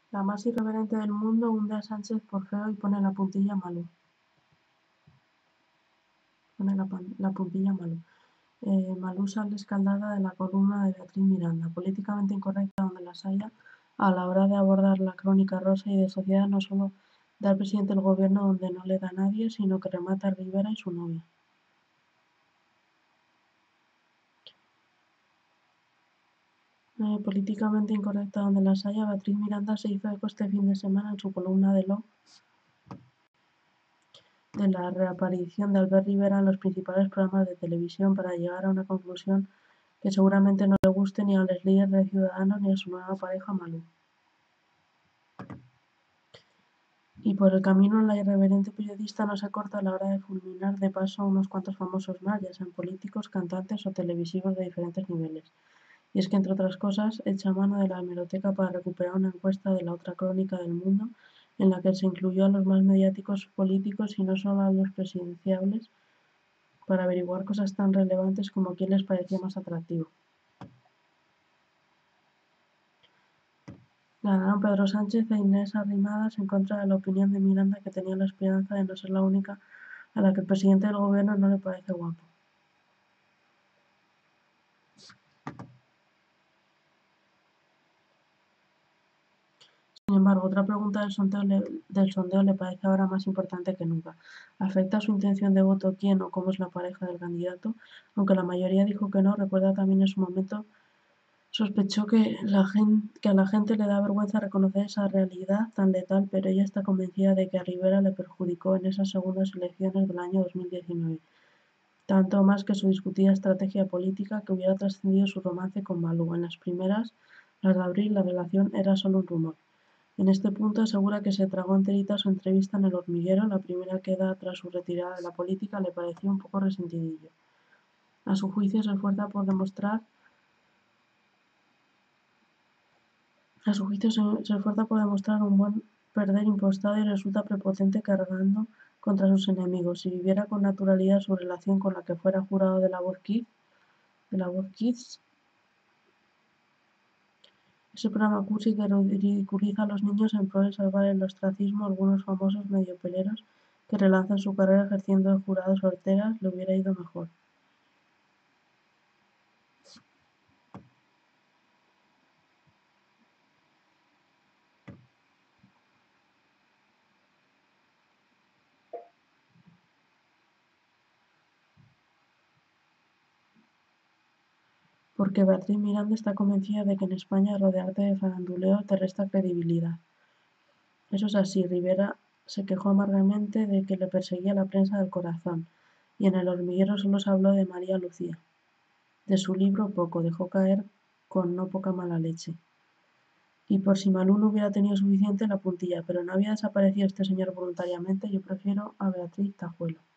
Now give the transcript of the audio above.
La más irreverente del mundo hunde a Sánchez por feo y pone la puntilla Malú. La puntilla Malú. Malú sale escaldada de la columna de Beatriz Miranda, políticamente incorrecta donde las haya, a la hora de abordar la crónica rosa y de sociedad no solo da al presidente del gobierno donde no le da a nadie, sino que remata a Rivera y su novia. Políticamente incorrecta donde las haya, Beatriz Miranda se hizo eco este fin de semana en su columna de la reaparición de Albert Rivera en los principales programas de televisión para llegar a una conclusión que seguramente no le guste ni a los líderes de Ciudadanos ni a su nueva pareja Malú. Y por el camino la irreverente periodista no se corta a la hora de fulminar de paso a unos cuantos famosos más, ya sean políticos, cantantes o televisivos de diferentes niveles. Y es que, entre otras cosas, echa mano de la hemeroteca para recuperar una encuesta de la otra crónica del mundo, en la que se incluyó a los más mediáticos políticos y no solo a los presidenciables, para averiguar cosas tan relevantes como quién les parecía más atractivo. Ganaron Pedro Sánchez e Inés Arrimadas en contra de la opinión de Miranda, que tenía la esperanza de no ser la única a la que el presidente del gobierno no le parece guapo. Sin embargo, otra pregunta del sondeo le parece ahora más importante que nunca. ¿Afecta su intención de voto quién o cómo es la pareja del candidato? Aunque la mayoría dijo que no, recuerda también en su momento sospechó que a la gente le da vergüenza reconocer esa realidad tan letal, pero ella está convencida de que a Rivera le perjudicó en esas segundas elecciones del año 2019. Tanto más que su discutida estrategia política que hubiera trascendido su romance con Malú. En las primeras, las de abril, la relación era solo un rumor. En este punto asegura que se tragó enterita su entrevista en El Hormiguero, la primera que da tras su retirada de la política le pareció un poco resentidillo. A su juicio se esfuerza por demostrar un buen perder impostado y resulta prepotente cargando contra sus enemigos. Si viviera con naturalidad su relación con la que fuera jurado de la Voz Kids, ese programa cursi que ridiculiza a los niños en pro de salvar el ostracismo a algunos famosos mediopeleros que relanzan su carrera ejerciendo de jurados solteras, le hubiera ido mejor. Porque Beatriz Miranda está convencida de que en España rodearte de faranduleo te resta credibilidad. Eso es así, Rivera se quejó amargamente de que le perseguía la prensa del corazón, y en El Hormiguero solo se habló de María Lucía. De su libro poco, dejó caer con no poca mala leche. Y por si Malú no hubiera tenido suficiente la puntilla, pero no había desaparecido este señor voluntariamente, yo prefiero a Beatriz Tajuelo.